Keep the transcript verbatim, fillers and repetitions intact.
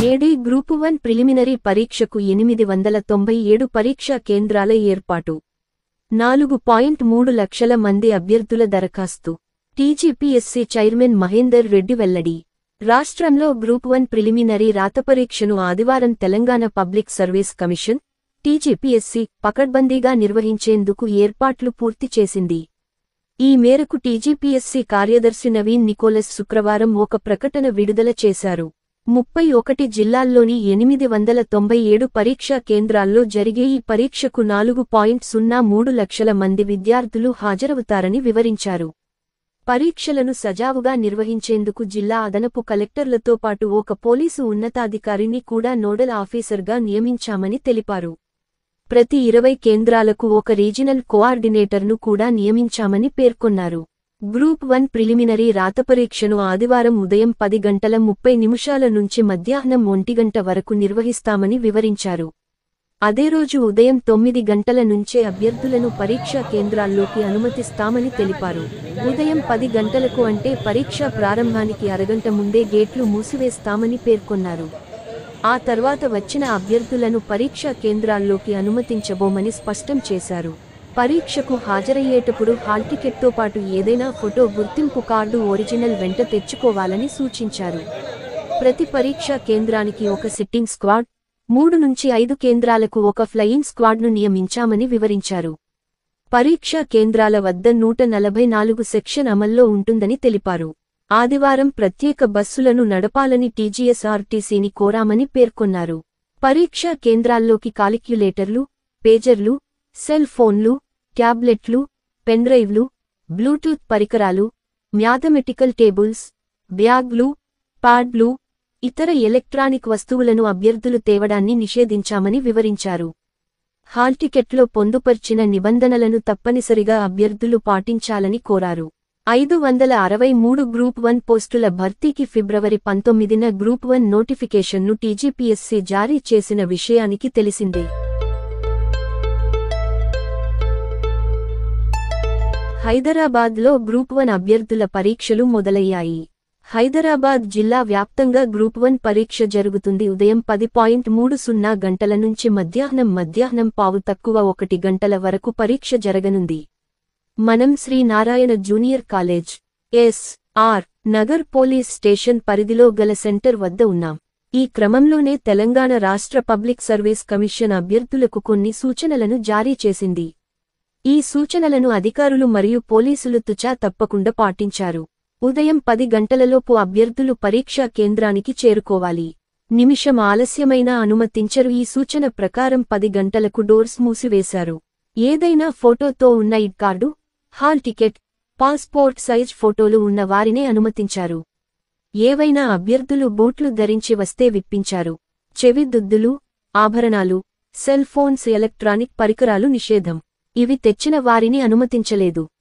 ఏడీ group one preliminary పరీక్షకు ఎనిమిది వందల తొంభై ఏడు పరీక్షా కేంద్రాల ఏర్పాటు. నాలుగు పాయింట్ మూడు లక్షల మంది అభ్యర్థుల దరఖాస్తు. టీజీపీఎస్సీ చైర్మన్ మహేందర్ రెడ్డి వెల్లడి. రాష్ట్రంలో గ్రూప్ వన్ ప్రిలిమినరీ రాతపరీక్షను ఆదివారం Telangana public service commission, TGPSC, పకడ్బందీగా నిర్వహించేందుకు ఏర్పాట్లు పూర్తి చేసింది. ఈ మేరకు టీజీపీఎస్సీ కార్యదర్శి నవీన్ నికోలస్ శుక్రవారం ఒక ప్రకటన విడుదల చేశారు. ముప్పై ఒకటి జిల్లాల్లోని ఎనిమిది వందల తొంభై ఏడు పరీక్షా కేంద్రాల్లో జరిగే ఈ పరీక్షకు నాలుగు పాయింట్ సున్నా మూడు లక్షల మంది విద్యార్థులు హాజరవుతారని వివరించారు. పరీక్షలను సజావుగా నిర్వహించేందుకు జిల్లా అదనపు కలెక్టర్లతో పాటు ఒక పోలీసు ఉన్నతాధికారిని కూడా నోడల్ ఆఫీసర్గా నియమించామని తెలిపారు. ప్రతి ఇరవై కేంద్రాలకు ఒక రీజినల్ కోఆర్డినేటర్ను కూడా నియమించామని పేర్కొన్నారు. గ్రూప్ వన్ ప్రిలిమినరీ రాతపరీక్షను ఆదివారం ఉదయం పది గంటల ముప్పై నిమిషాల నుంచి మధ్యాహ్నం ఒంటి గంట వరకు నిర్వహిస్తామని వివరించారు. అదే రోజు ఉదయం తొమ్మిది గంటల నుంచే అభ్యర్థులను పరీక్షా కేంద్రాల్లోకి అనుమతిస్తామని తెలిపారు. ఉదయం పది గంటలకు అంటే పరీక్షా ప్రారంభానికి అరగంట ముందే గేట్లు మూసివేస్తామని పేర్కొన్నారు. ఆ తర్వాత వచ్చిన అభ్యర్థులను పరీక్షా కేంద్రాల్లోకి అనుమతించబోమని స్పష్టం చేశారు. పరీక్షకు హాజరయ్యేటప్పుడు హాల్ టికెట్తో పాటు ఏదైనా ఫోటో గుర్తింపు కార్డు ఒరిజినల్ వెంట తెచ్చుకోవాలని సూచించారు. ప్రతి పరీక్షా కేంద్రానికి ఒక సిట్టింగ్ స్క్వాడ్, మూడు నుంచి ఐదు కేంద్రాలకు ఒక ఫ్లయింగ్ స్క్వాడ్ను నియమించామని వివరించారు. పరీక్షా కేంద్రాల వద్ద నూట నలభై నాలుగు సెక్షన్ అమల్లో ఉంటుందని తెలిపారు. ఆదివారం ప్రత్యేక బస్సులను నడపాలని టీజీఎస్ఆర్టీసీని కోరామని పేర్కొన్నారు. పరీక్షా కేంద్రాల్లోకి కాలిక్యులేటర్లు, పేజర్లు, సెల్ ఫోన్లు, ట్యాబ్లెట్లు, పెన్డ్రైవ్లు, బ్లూటూత్ పరికరాలు, మ్యాథమెటికల్ టేబుల్స్, బ్యాగ్లు, ప్యాడ్లు, ఇతర ఎలక్ట్రానిక్ వస్తువులను అభ్యర్థులు తేవడాన్ని నిషేధించామని వివరించారు. హాల్ టికెట్లో పొందుపర్చిన నిబంధనలను తప్పనిసరిగా అభ్యర్థులు పాటించాలని కోరారు. ఐదు వందల అరవై మూడు గ్రూప్ వన్ పోస్టుల భర్తీకి ఫిబ్రవరి పంతొమ్మిదిన గ్రూప్ వన్ నోటిఫికేషన్ను టీజీపీఎస్సీ జారీ చేసిన విషయానికి తెలిసిందే. హైదరాబాద్లో గ్రూప్ వన్ అభ్యర్థుల పరీక్షలు మొదలయ్యాయి. హైదరాబాద్ జిల్లా వ్యాప్తంగా గ్రూప్ వన్ పరీక్ష జరుగుతుంది. ఉదయం పది పాయింట్ మూడు సున్నా గంటల నుంచి మధ్యాహ్నం మధ్యాహ్నం పావు తక్కువ ఒకటి గంటల వరకు పరీక్ష జరగనుంది. మనం Sri Narayana junior college, S R Nagar police station పరిధిలో గల సెంటర్ వద్ద ఉన్నాం. ఈ క్రమంలోనే తెలంగాణ రాష్ట్ర పబ్లిక్ సర్వీస్ కమిషన్ అభ్యర్థులకు కొన్ని సూచనలను జారీ చేసింది. ఈ సూచనలను అధికారులు మరియు పోలీసులు తుచా తప్పకుండా పాటించారు. ఉదయం పది గంటలలోపు అభ్యర్థులు పరీక్షా కేంద్రానికి చేరుకోవాలి. నిమిషం ఆలస్యమైనా అనుమతించరు. ఈ సూచన ప్రకారం పది గంటలకు డోర్స్ మూసివేశారు. ఏదైనా ఫోటోతో ఉన్న ID card, hall ticket, passport size ఫోటోలు ఉన్న వారినే అనుమతించారు. ఏవైనా అభ్యర్థులు బూట్లు ధరించి వస్తే విప్పించారు. చెవి దుద్దులు, ఆభరణాలు, సెల్ ఫోన్స్, ఎలక్ట్రానిక్ పరికరాలు నిషేధం. ఇవి తెచ్చిన వారిని అనుమతించలేదు.